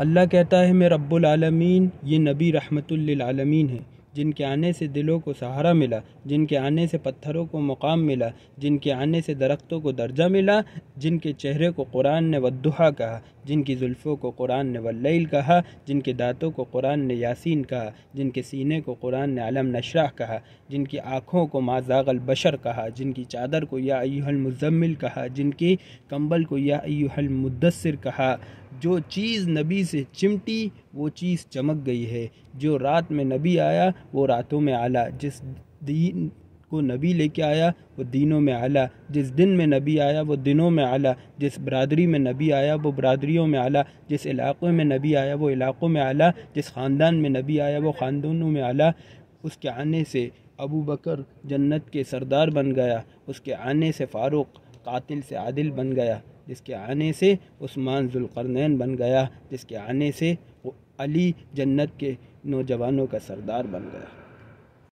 اللہ کہتا ہے میں رب العالمین، یہ نبی رحمت للعالمین ہیں، جن کے آنے سے دلوں کو سہارا ملا، جن کے آنے سے پتھروں کو مقام ملا، جن کے آنے سے درختوں کو درجہ ملا، جن کے چہرے کو قرآن نے والضحیٰ کہا، جن کی زلفوں کو قرآن نے واللیل کہا، جن کے دانتوں کو قرآن نے یاسین کہا، جن کے سینے کو قرآن نے علم نشرح کہا، جن کی آنکھوں کو ما زاغ البشر کہا، جن کی چادر کو یا ایھا المزمل کہا، جن کی کمبل کو یا ایھا المدثر کہا۔ جو چیز نبی سے چمٹی وہ چیز چمک گئی ہے، جو رات میں نبی آیا وہ راتوں میں اعلیٰ، جس دین کو نبی لے کے آیا وہ دینوں میں اعلیٰ، جس دن میں نبی آیا وہ دنوں میں اعلیٰ، جس برادری میں نبی آیا وہ برادریوں میں اعلیٰ، جس علاقے میں نبی آیا وہ علاقوں میں اعلیٰ، جس خاندان میں نبی آیا وہ خاندانوں میں اعلیٰ۔ اس کے آنے سے ابو بکر جنت کے سردار بن گیا، اس کے آنے سے فاروق قاتل سے عادل بن گیا، جس کے آنے سے عثمان ذوالقرنین بن گیا، جس کے آنے سے علی جنت کے نوجوانوں کا سردار بن گیا۔